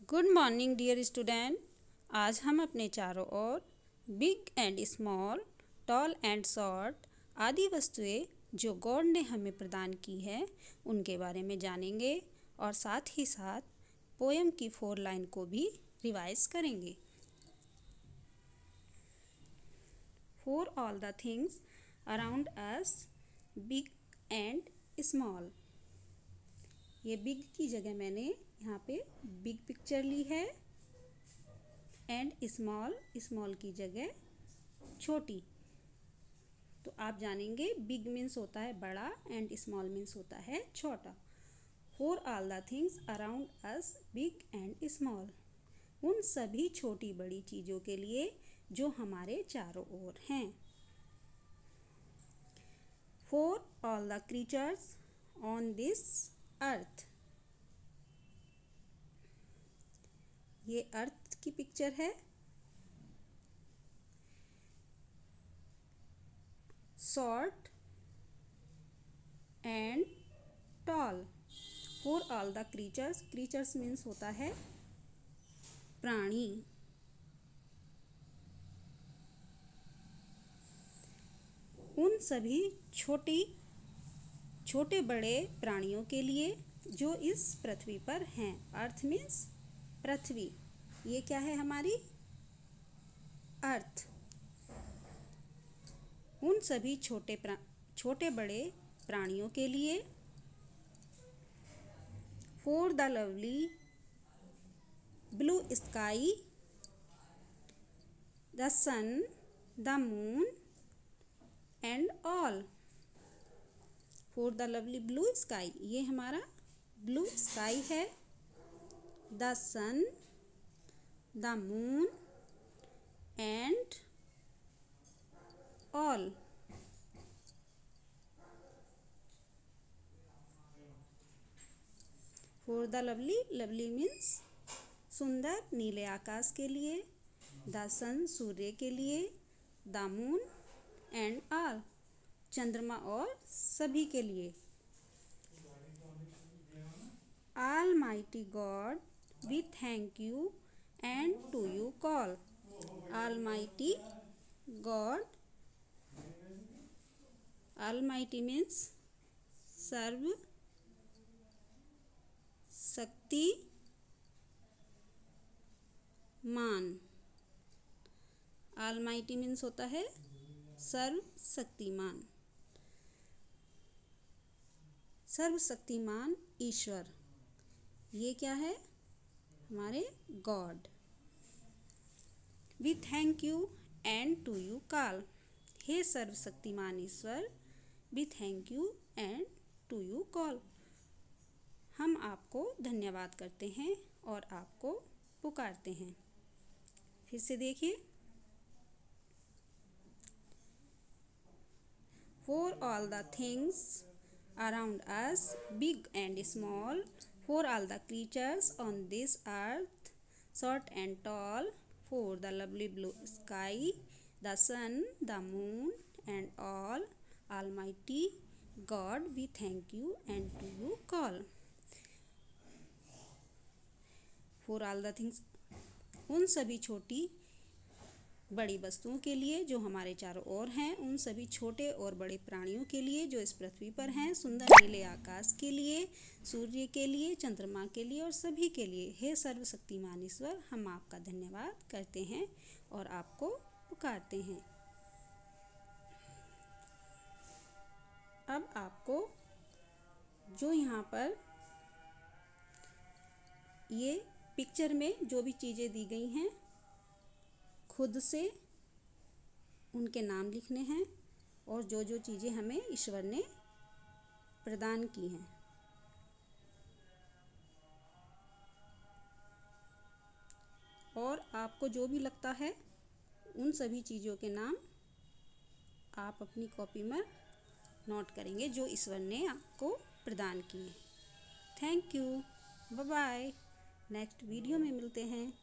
Good morning dear student. आज हम अपने चारों ओर big and small, tall and short आदि वस्तुएं जो गॉड ने हमें प्रदान की है उनके बारे में जानेंगे और साथ ही साथ पोएम की 4 लाइन को भी रिवाइज करेंगे। For all the things around us, big and small. ये बिग की जगह मैंने यहाँ पे बिग पिक्चर ली है एंड स्मॉल की जगह छोटी। तो आप जानेंगे बिग मीन्स होता है बड़ा एंड स्मॉल मीन्स होता है छोटा। For all the things around us, big and small. उन सभी छोटी बड़ी चीज़ों के लिए जो हमारे चारों ओर हैं। For all the creatures on this earth. ये अर्थ की पिक्चर है। Short and tall. For all the creatures means होता है प्राणी। उन सभी छोटे बड़े प्राणियों के लिए जो इस पृथ्वी पर हैं। अर्थ मीन्स पृथ्वी। ये क्या है हमारी अर्थ। उन सभी छोटे बड़े प्राणियों के लिए। For the lovely blue sky, the sun, the moon and all. For the lovely blue sky, ये हमारा ब्लू स्काई है। The sun, the moon and all. For the lovely means सुंदर नीले आकाश के लिए। द सन सूर्य के लिए। द मून एंड ऑल चंद्रमा और सभी के लिए। Almighty God, we thank you and to you call. Almighty God, Almighty means सर्व शक्ति मान। Almighty means होता है सर्व शक्तिमान। सर्वशक्तिमान ईश्वर, ये क्या है हमारे god. We thank you and to you call. हे सर्वशक्तिमान ईश्वर, we thank you and to you call. हम आपको धन्यवाद करते हैं और आपको पुकारते हैं। फिर से देखिए। For all the things around us, big and small, for all the creatures on this earth, short and tall, for the lovely blue sky, the sun, the moon and all, Almighty God, we thank you and to you call. For all the things, उन सभी छोटी बड़ी वस्तुओं के लिए जो हमारे चारों ओर हैं। उन सभी छोटे और बड़े प्राणियों के लिए जो इस पृथ्वी पर हैं। सुंदर नीले आकाश के लिए, सूर्य के लिए, चंद्रमा के लिए और सभी के लिए। हे सर्वशक्तिमान ईश्वर, हम आपका धन्यवाद करते हैं और आपको पुकारते हैं। अब आपको जो यहाँ पर ये पिक्चर में जो भी चीज़ें दी गई हैं खुद से उनके नाम लिखने हैं और जो जो चीज़ें हमें ईश्वर ने प्रदान की हैं। और आपको जो भी लगता है उन सभी चीज़ों के नाम आप अपनी कॉपी में नोट करेंगे जो ईश्वर ने आपको प्रदान किए। Thank you, bye bye. Next video में मिलते हैं।